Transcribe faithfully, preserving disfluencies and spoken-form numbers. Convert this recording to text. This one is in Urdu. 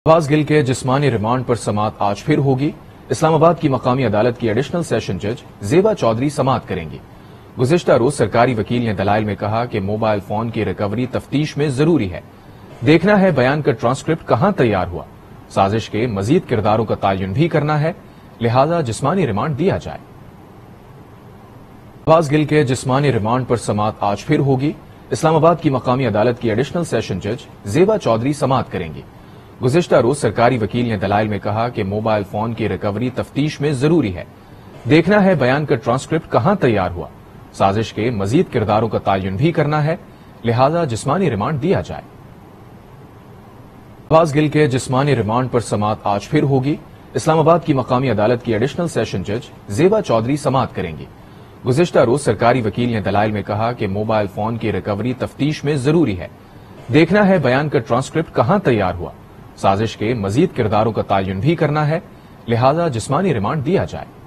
نواز گل کے جسمانی ریمانڈ پر سماعت آج پھر ہوگی۔ اسلام آباد کی مقامی عدالت کی ایڈیشنل سیشن جج زیبا چودھری سماعت کریں گی۔ گزشتہ روز سرکاری وکیل نے دلائل میں کہا کہ موبائل فون کی ریکوری تفتیش میں ضروری ہے۔ دیکھنا ہے بیان کا ٹرانسکرپٹ کہاں تیار ہوا۔ سازش کے مزید کرداروں کا تعین بھی کرنا ہے، لہذا جسمانی ریمانڈ دیا جائے۔ نواز گل کے جسمانی ریمانڈ پر سماعت آج پھر ہوگی۔ اسلام آباد کی مقامی عدالت کی ایڈیشنل سیشن جج زیبا چودھری سماعت کریں گی۔ گزشتہ روز سرکاری وکیل نے دلائل میں کہا کہ موبائل فون کی ریکوری تفتیش میں ضروری ہے۔ دیکھنا ہے بیان کا ٹرانسکرپٹ کہاں تیار ہوا۔ سازش کے مزید کرداروں کا تعین بھی کرنا ہے، لہذا جسمانی ریمانڈ دیا جائے۔ نواز گل کے جسمانی ریمانڈ پر سماعت آج پھر ہوگی۔ اسلام آباد کی مقامی عدالت کی ایڈیشنل سیشن جج زیبا چودھری سماعت کریں گی۔ گزشتہ روز سرکاری وکیل نے دلائل میں کہا کہ موبائل فون کی ریکوری تفتیش میں ضروری ہے۔ دیکھنا ہے بیان کا ٹرانسکرپٹ کہاں تیار ہوا۔ سازش کے مزید کرداروں کا تعین بھی کرنا ہے، لہذا جسمانی ریمانڈ دیا جائے۔